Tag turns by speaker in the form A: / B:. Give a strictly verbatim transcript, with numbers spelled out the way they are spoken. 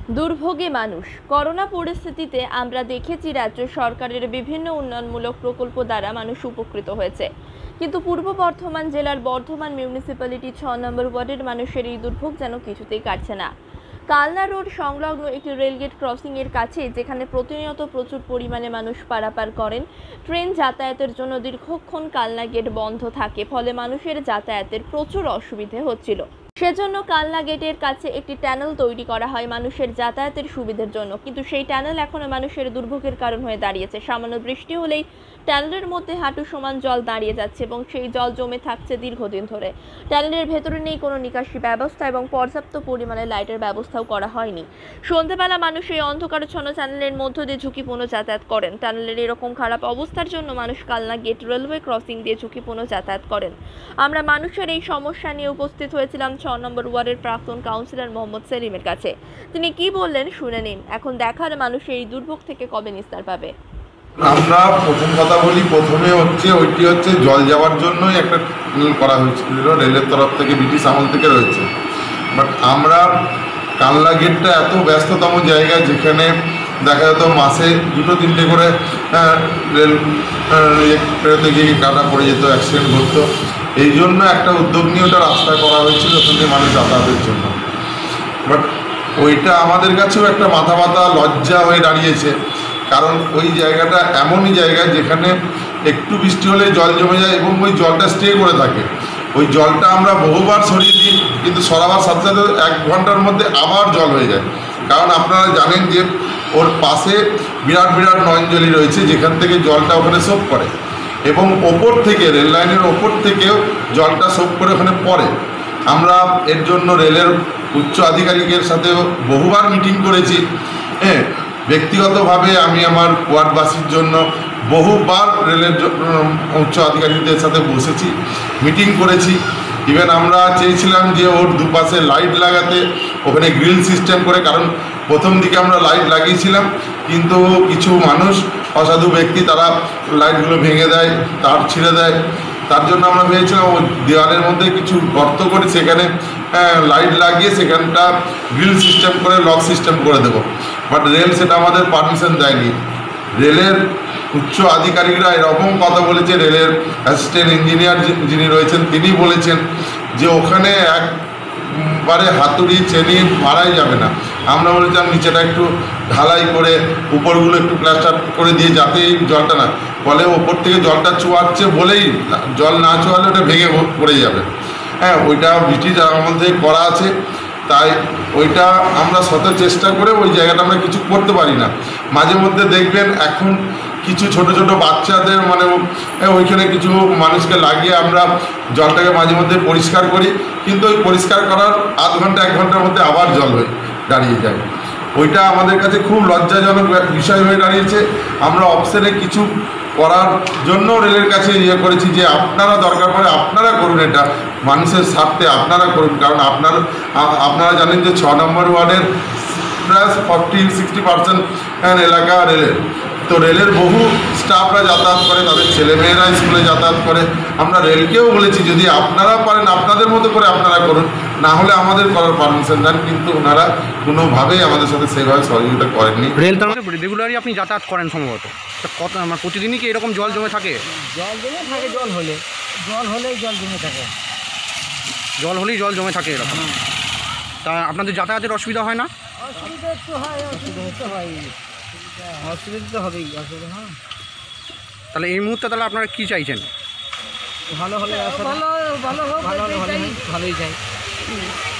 A: দুর্ভোগে মানুষ। করোনা পরিস্থিতিতে আমরা দেখেছি রাজ্য সরকারের বিভিন্ন উন্নয়নমূলক প্রকল্প দ্বারা মানুষ উপকৃত হয়েছে, কিন্তু পূর্ব বর্ধমান জেলার বর্ধমান মিউনিসিপ্যালিটি ছ নম্বর ওয়ার্ডের মানুষের এই দুর্ভোগ যেন কিছুতেই কাটছে না। কালনা রোড সংলগ্ন একটি রেলগেট ক্রসিং এর কাছে, যেখানে প্রতিনিয়ত প্রচুর পরিমাণে মানুষ পারাপার করেন। ট্রেন যাতায়াতের জন্য দীর্ঘক্ষণ কালনা গেট বন্ধ থাকে, ফলে মানুষের যাতায়াতের প্রচুর অসুবিধে হচ্ছিল। সেজন্য কালনা গেটের কাছে একটি টানেল তৈরি করা হয় মানুষের যাতায়াতের সুবিধার জন্য, কিন্তু সেই টানেল এখনো মানুষের দুর্ভোগের কারণ হয়ে দাঁড়িয়েছে। সামান্য বৃষ্টি হলেই টানেলের মধ্যে হাঁটু সমান জল দাঁড়িয়ে যাচ্ছে এবং সেই জল জমে থাকছে দীর্ঘদিন ধরে। টানেলের ভেতরে নেই কোনো নিকাশি ব্যবস্থা এবং পর্যাপ্ত পরিমাণে লাইটের ব্যবস্থাও করা হয়নি। সন্ধ্যেবেলা মানুষ এই অন্ধকারচ্ছন্ন টানেলের মধ্য দিয়ে ঝুঁকিপূর্ণ যাতায়াত করেন। টানেলের এরকম খারাপ অবস্থার জন্য মানুষ কালনা গেট রেলওয়ে ক্রসিং দিয়ে ঝুঁকিপূর্ণ যাতায়াত করেন। আমরা মানুষের এই সমস্যা নিয়ে উপস্থিত হয়েছিলাম ছ নম্বর ওয়ার্ডের প্রাক্তন কাউন্সিলর মোহাম্মদ সেলিমের কাছে। তিনি কি বললেন শুনে নিন। এখন দেখার মানুষ এই দুর্ভোগ থেকে কবে নিস্তার পাবে।
B: আমরা প্রথম কথা বলি, প্রথমে হচ্ছে ওইটি হচ্ছে জল যাওয়ার জন্যই একটা টানেল করা হয়েছিল, রেলের তরফ থেকে, ব্রিটিশ আমল থেকে রয়েছে। বাট আমরা কালনা গেটটা এত ব্যস্ততম জায়গা, যেখানে দেখা যেত মাসে দুটো তিনটে করে রেল পেরোতে গিয়ে কাটা পড়ে যেত, অ্যাক্সিডেন্ট ঘটতো। এই জন্য একটা উদ্যোগ নিয়ে ওটা রাস্তা করা হয়েছিল ওখানে মানুষ যাতায়াতের জন্য। বাট ওইটা আমাদের কাছেও একটা মাথা মাথা লজ্জা হয়ে দাঁড়িয়েছে, কারণ ওই জায়গাটা এমনই জায়গা যেখানে একটু বৃষ্টি হলে জল জমে যায় এবং ওই জলটা স্টে করে থাকে। ওই জলটা আমরা বহুবার সরিয়ে দিই, কিন্তু সরাবার সাথে সাথে এক ঘন্টার মধ্যে আবার জল হয়ে যায়। কারণ আপনারা জানেন যে ওর পাশে বিরাট বিরাট নয়নজলি রয়েছে, যেখান থেকে জলটা ওখানে সোপ করে এবং ওপর থেকে রেল লাইনের ওপর থেকেও জলটা সোপ করে ওখানে পড়ে। আমরা এর জন্য রেলের উচ্চ আধিকারিকের সাথে বহুবার মিটিং করেছি। হ্যাঁ, ব্যক্তিগতভাবে আমি আমার ওয়ার্ডবাসীর জন্য বহুবার রেলের উচ্চ আধিকারিকদের সাথে বসেছি, মিটিং করেছি। ইভেন আমরা চেয়েছিলাম যে ওর দুপাশে লাইট লাগাতে, ওখানে গ্রিল সিস্টেম করে, কারণ প্রথম দিকে আমরা লাইট লাগিয়েছিলাম, কিন্তু কিছু মানুষ, অসাধু ব্যক্তি, তারা লাইটগুলো ভেঙে দেয়, তার ছিঁড়ে দেয়। তার জন্য আমরা ভেবেছিলাম ওই দেওয়ালের মধ্যে কিছু গর্ত করে সেখানে লাইট লাগিয়ে সেখানটা গ্রিল সিস্টেম করে, লক সিস্টেম করে দেবো। বাট রেল সেটা আমাদের পারমিশন দেয়নি। রেলের উচ্চ আধিকারিকরা এরকম কথা বলেছে, রেলের অ্যাসিস্ট্যান্ট ইঞ্জিনিয়ার যিনি রয়েছেন তিনি বলেছেন যে ওখানে একবারে হাতুড়ি চেনি মারাই যাবে না। আমরা বলেছিলাম নিচেটা একটু ঢালাই করে, উপরগুলো একটু প্লাস্টার করে দিয়ে, যাতে এই জলটা না, ফলে ওপর থেকে জলটা চুয়াচ্ছে বলেই, জল না চুয়ালে ওটা ভেঙে পড়ে যাবে। হ্যাঁ, ওইটা ব্রিটিশ আমল থেকে করা আছে, তাই ওইটা আমরা শত চেষ্টা করে ওই জায়গাটা আমরা কিছু করতে পারি না। মাঝে মধ্যে দেখবেন এখন কিছু ছোট ছোট বাচ্চাদের মানে ওইখানে কিছু মানুষকে লাগিয়ে আমরা জলটাকে মাঝে মধ্যে পরিষ্কার করি, কিন্তু ওই পরিষ্কার করার আধ ঘন্টা এক ঘন্টার মধ্যে আবার জল হয়ে দাঁড়িয়ে যায়। ওইটা আমাদের কাছে খুব লজ্জাজনক বিষয় হয়ে দাঁড়িয়েছে। আমরা অপশনে কিছু করার জন্য রেলের কাছে ইয়ে করেছি যে আপনারা দরকার পড়ে আপনারা করুন, এটা মানুষের স্বার্থে আপনারা করুন। কারণ আপনার আপনারা জানেন যে ছ নম্বর ওয়ার্ডের প্রায় ফর্টি সিক্সটি পার্সেন্ট এলাকা রেলের, তো রেলের বহু স্টাফরা যাতায়াত করে, তাদের ছেলেমেয়েরা স্কুলে যাতায়াত করে। আমরা রেলকেও বলেছি যদি আপনারা পারেন আপনাদের মতো করে আপনারা করুন, না হলে আমাদের করার পারমিশন দেন, কিন্তু ওনারা কোনোভাবেই আমাদের সাথে সেভাবে সহযোগিতা করেননি।
C: রেল তার মানে রেগুলারই আপনি যাতায়াত করেন সম্ভবত, কত আমার প্রতিদিনই কি এরকম জল জমে থাকে?
D: জল জমে থাকে, জল হলে জল হলেই জল জমে থাকে,
C: জল হলেই জল জমে থাকে এরকম। তা আপনাদের যাতায়াতের অসুবিধা হয় না?
D: অসুবিধা একটু হয়, অসুবিধা তো হয়, অসুবিধা তো হবেই, অসুবিধা হয়।
C: তাহলে এই মুহূর্তে তাহলে আপনারা কী চাইছেন?
D: ভালো হলে ভালো ভালো হোক, ভালো হলে ভালোই চাই।